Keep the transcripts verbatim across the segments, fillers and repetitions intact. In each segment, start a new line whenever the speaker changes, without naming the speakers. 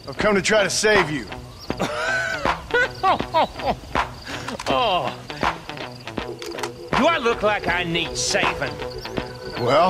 I've come to try to save you.
Oh. Do I look like I need saving?
Well...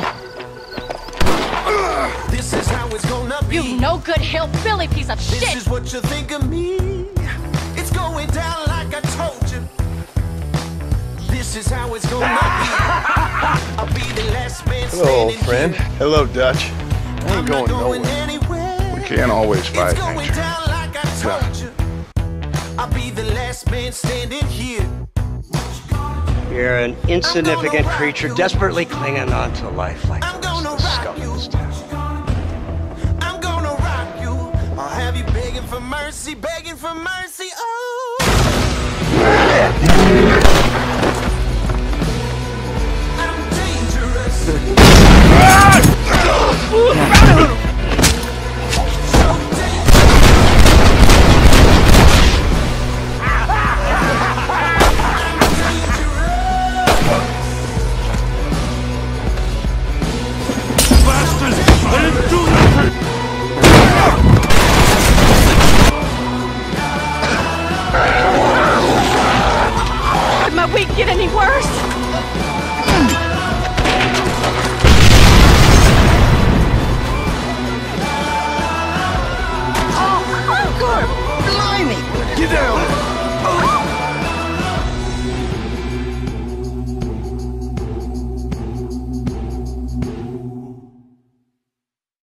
This is how it's gonna be.
You no good hillbilly piece of shit!
This is what you think of me. It's going down like I told you. This is how it's gonna be. I'll be the last man standing.
Hello, old friend.
Here.
Hello, Dutch. I ain't going
going
nowhere.
anywhere.
We can't always fight
It's going
nature.
down like I told you. I'll be the last man standing here.
You're an insignificant creature desperately clinging on to life like
I'm
the rest
gonna
of the
rock
scum
you.
in this town.
I'm gonna rock you. I'll have you begging for mercy, begging for mercy. Oh, I'm dangerous.
Could my week get any worse?
Oh, good blimey!
Get down!